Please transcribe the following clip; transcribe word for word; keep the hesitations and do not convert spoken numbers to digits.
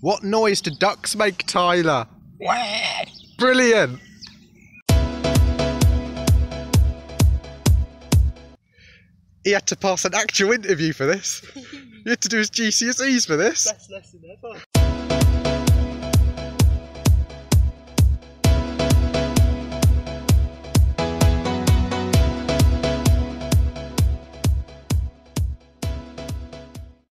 What noise do ducks make, Tyler? Brilliant! He had to pass an actual interview for this. You had to do his G C S Es for this. Best lesson ever.